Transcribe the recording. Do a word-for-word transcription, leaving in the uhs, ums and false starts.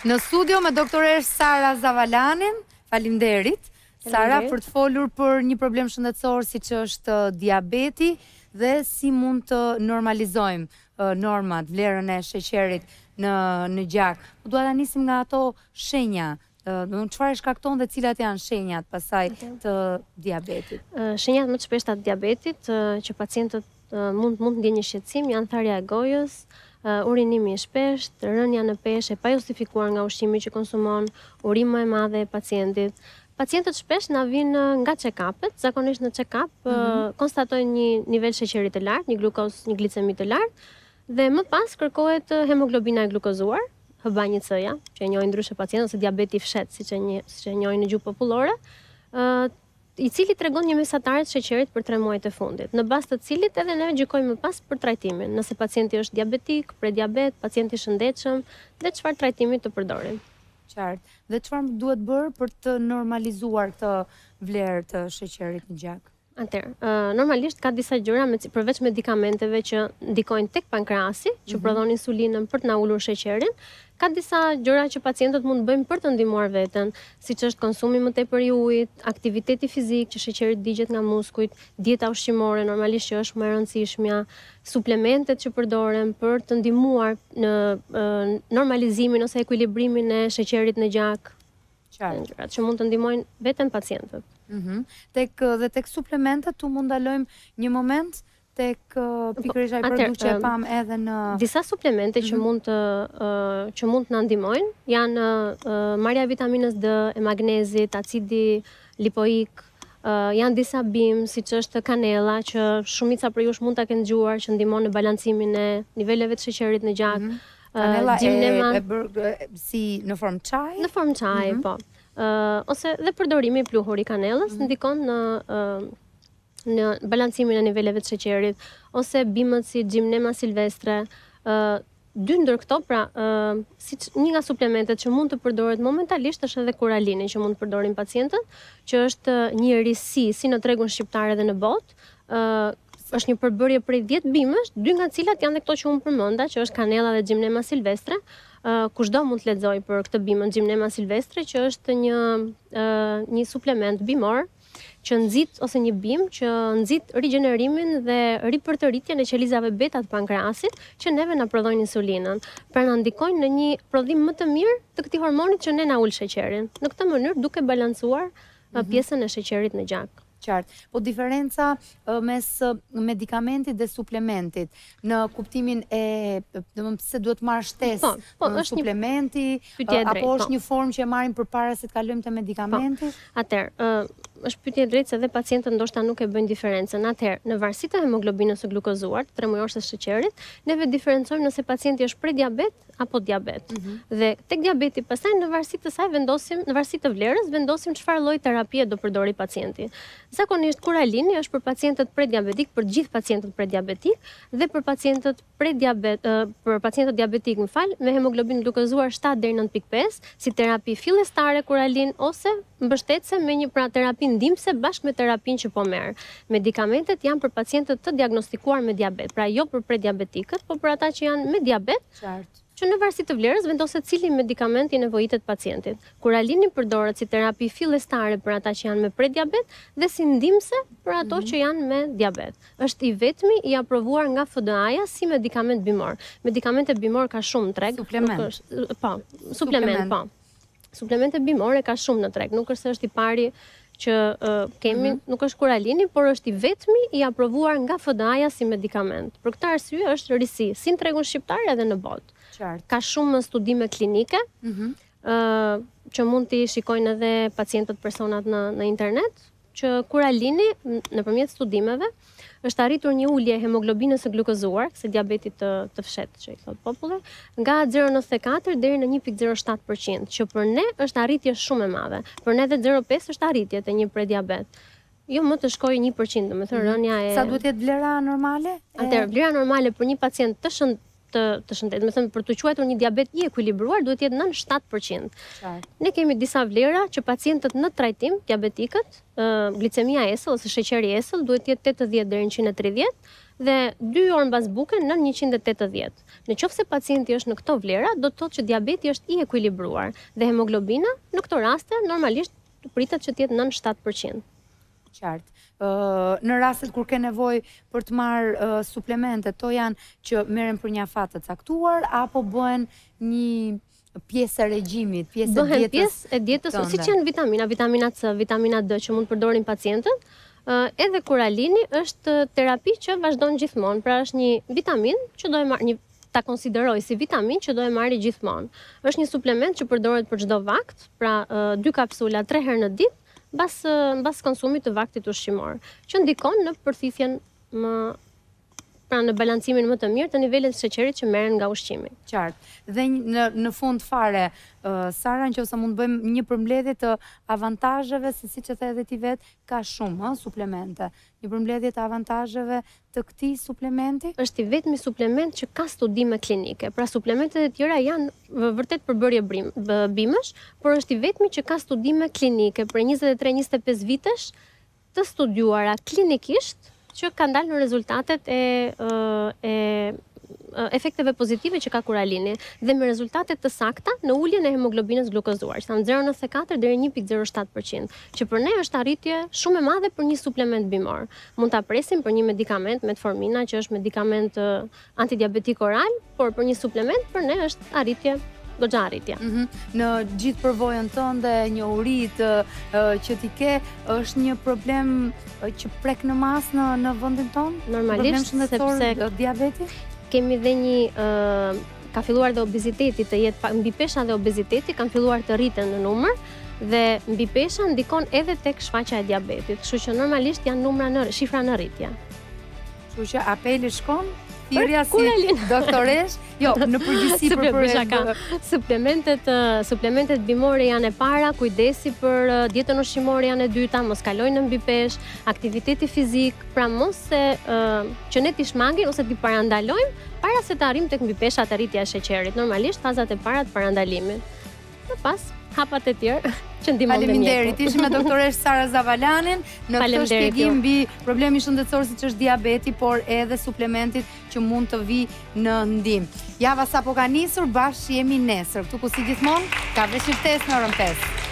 Në studio me doktoresh Sara Zavalanin, faleminderit. Sara, për të folur për një problem shëndetësor si që është diabeti dhe si mund të normalizojmë uh, normat, vlerën e sheqerit në, në gjak. Po dua ta nisim nga ato shenja. Uh, çfarë shkakton dhe cilat janë shenjat pasaj të diabetit? Uh, shenjat më të shpeshta të diabetit uh, që pacientët uh, mund mund të ndjenjë shqetësim janë tharja e gojës, Uh, urinimi i shpesht, rënja në peshë e pa justifikuar nga ushqimi që konsumon, urim më e madhe e pacientit. Pacientët shpesh na vinë nga check-upet, zakonisht në check-up mm -hmm. uh, konstatojnë një nivel sheqeri të lartë, një glukos, një glicemi të lartë, dhe më pas kërkohet hemoglobina e glukozuar, H b A one C-ja, që e njohin ndryshe pacientët ose diabeti fshet, siç e një, siç e njohin në gjuhë popullore, uh, i cili tregon një mesatare të sheqerit për tre muajt e fundit, në bazë të cilit edhe ne gjykojmë më pas për trajtimin, nëse pacienti është diabetik, prediabet, pacienti shëndetshëm dhe çfarë trajtimi të përdorim. Qartë. Dhe çfarë duhet bërë për të normalizuar këtë vlerë të sheqerit në gjak? Atëherë, uh, normalisht ka disa gjëra me, përveç medikamenteve që ndikojnë tek pankreasi, që mm -hmm. prodhon insulinën për të na ulur sheqerin, ka disa gjëra që pacientët mund të bëjnë për të ndihmuar veten, siç është konsumi më tepër i ujit, aktiviteti fizik që sheqeri digjet nga muskujt, dieta ushqimore normalisht që është më e rëndësishmja, suplementet që përdoren për të ndihmuar në uh, normalizimin ose ekuilibrimin e sheqerit në gjak. Gjërat që mund të ndihmojnë veten pacientët. Mm -hmm. Tek dhe tek suplementet tu mund ndalojmë një moment tek uh, pikërisht ai produkt që e pam edhe në disa suplemente mm -hmm. që mund të uh, që mund të na ndihmojnë janë uh, marrja e vitaminës D, e magnezit, acidi lipoik, uh, janë disa bim siç është kanella që shumica prej jush mund ta kenë dëgjuar që ndihmon në balancimin e niveleve të sheqerit në gjak. Mm -hmm. Kanella uh, e, e bërë si në formë çaj? Në formë çaj, mm -hmm. po. Uh, ose dhe përdorimi i pluhur i kanellës mm -hmm. ndikon në uh, në balancimin e niveleve të sheqerit, ose bimët si Gymnema silvestre, uh, dy ndër këto, pra, uh, si një nga suplementet që mund të përdoret momentalisht është edhe kuralini që mund të përdorin pacientët, që është një risi si në tregun shqiptar edhe në botë, uh, është një përbërje prej dhjetë bimësh, dy nga cilat janë dhe këto që unë përmenda, që është kanella dhe Gymnema silvestre. Uh, kushdo mund të lexoj për këtë bimën Gymnema silvestre, që është një uh, një suplement bimor që nxit ose një bim që nxit rigjenerimin dhe ripërtëritjen e qelizave beta të pankreasit që neve na prodhojnë insulinën, pra na ndikojnë në një prodhim më të mirë të këtij hormonit që ne na ul sheqerin. Në këtë mënyrë duke balancuar uh, pjesën e sheqerit në gjak. Qartë. Po diferenca uh, mes uh, medikamentit dhe suplementit në kuptimin e domethënë pse duhet marr shtesë po, po, uh, suplementi uh, apo po. është një formë që e marrim përpara se të kalojmë te medikamenti? Po. Atëherë, uh, është pyetje e drejtë se dhe pacientët ndoshta nuk e bëjnë diferencën. Atëherë, në varësi të hemoglobinës së glukozuar, të tremujorës së sheqerit, neve diferencojmë nëse pacienti është prediabet apo diabet. Mm -hmm. Dhe tek diabeti pastaj në varësi të saj vendosim, në varësi të vlerës vendosim çfarë lloj terapie do përdori pacienti. Zakonisht kuralini është për pacientët prediabetik, për gjithë pacientët prediabetik dhe për pacientët prediabet, uh, për pacientët diabetik, më fal, me hemoglobinë glukozuar shtat deri në nënt pikë pesë, si terapi fillestare kuralin ose mbështetëse me një pra terapi ndihmëse bashkë me terapinë që po merr. Medikamentet janë për pacientët të diagnostikuar me diabet, pra jo për prediabetikët, por për ata që janë me diabet. Qartë. Që në varësi të vlerës vendoset cili medikament i nevojitet pacientit. Kuralini përdoret si terapi fillestare për ata që janë me prediabet dhe si ndihmëse për ato mm -hmm. që janë me diabet. Është i vetmi i aprovuar nga F D A-ja si medikament bimor. Medikamentet bimor ka shumë në treg. Suplement. Është, po, suplement, po. Suplemente bimore ka shumë në treg, nuk është se është i pari që uh, kemi, mm -hmm. nuk është kuralini, por është i vetmi i aprovuar nga F D A-ja si medikament. Për këtë arsye është risi, si në tregun shqiptar edhe në botë. Qartë. Ka shumë studime klinike, mm -hmm. uh, që mund t'i shikojnë edhe pacientët personat në, në internet, që kuralini, nëpërmjet studimeve, është arritur një ulje e hemoglobinës së glukozuar, se diabetit të, të fshet, që i thot populli, nga zero virgulë njëzet e katër deri në një pikë zero shtat përqind, që për ne është arritje shumë e madhe. Për ne dhe zero virgulë pesë është arritje të një prediabet. Jo më të shkojë një përqind, domethënë rënja e... Sa duhet jetë vlera normale? Atëherë, vlera normale për një pacient të shënd të, të shëndet, me thënë për të quajtur një diabet i ekuilibruar duhet jetë nën shtat përqind. Ne kemi disa vlera që pacientët në trajtim, diabetikët, uh, glicemia esëll ose sheqeri esëll duhet jetë tetëdhjetë deri në njëzet e tridhjetë dhe dy orë mbas buke nën njëqind e tetëdhjetë. Në qoftë se pacienti është në këto vlera, do të thotë që diabeti është i ekuilibruar dhe hemoglobina në këto raste normalisht pritet që të jetë nën shtatë përqind. Qartë. Në rastet kur ke nevojë për të marrë suplemente, to janë që merren për një afat të caktuar apo bëhen një pjesë e regjimit, pjesë e Bëhen dietës? pjesë e dietës, siç janë vitamina, vitamina C, vitamina D që mund të përdorin pacientët. Edhe kuralini është terapi që vazhdon gjithmonë, pra është një vitamin që do e marr një ta konsideroj si vitamin që do e marri gjithmonë. Është një suplement që përdoret për çdo vakt, pra dy kapsula tre herë në ditë, mbas mbas konsumit të vaktit ushqimor, që ndikon në përthithjen më pra në balancimin më të mirë të nivelit të sheqerit që merren nga ushqimi. Qartë. Dhe në, në fund fare, uh, Sara, nëse mund të bëjmë një përmbledhje të avantazheve, se siç e the edhe ti vet, ka shumë ë, suplemente. Një përmbledhje të avantazheve të këtij suplementi? Është i vetmi suplement që ka studime klinike. Pra suplementet e tjera janë vërtet përbërje bimësh, por është i vetmi që ka studime klinike për njëzet e tre njëzet e pesë vitesh të studiuara klinikisht që kanë dalë në rezultatet e, e efekteve pozitive që ka kuralini dhe me rezultate të sakta në uljen e hemoglobinës glukozuar, që në zero virgulë njëzet e katër deri një pikë zero shtatë përqind, që për ne është arritje shumë e madhe për një suplement bimor. Mund ta presim për një medikament, metformina, që është medikament antidiabetik oral, por për një suplement për ne është arritje goxha arritje. Mm -hmm. Në gjithë përvojën tënde, njohurit uh, që ti ke, është një problem uh, që prek në mas në, në vendin tonë? Normalisht, sepse diabeti? Kemi dhe një uh, ka filluar dhe obeziteti të jetë mbi pesha dhe obeziteti kanë filluar të rriten në numër dhe mbi pesha ndikon edhe tek shfaqja e diabetit. Kështu që normalisht janë numra në shifra në rritje. Kështu që apeli shkon thirrja si doktoresh, jo, në përgjithësi për për suplementet suplementet bimore janë e para, kujdesi për dietën ushqimore janë e dyta, mos kalojnë në mbi peshë, aktiviteti fizik, pra mos se uh, që ne t'i shmangin ose t'i parandalojmë para se të arrijmë tek mbi peshat e rritja e sheqerit. Normalisht fazat e para të parandalimit. Më pas hapat e tjerë që ndihmon me mjeku. Faleminderit. Ishim me doktoresh Sara Zavalanin në këtë shpjegim mbi problemin shëndetësor siç është diabeti, por edhe suplementit që mund të vi në ndihmë. Java sapo ka nisur, bashkë jemi nesër. Këtu ku si gjithmonë ka veshje ftesë në orën pesë.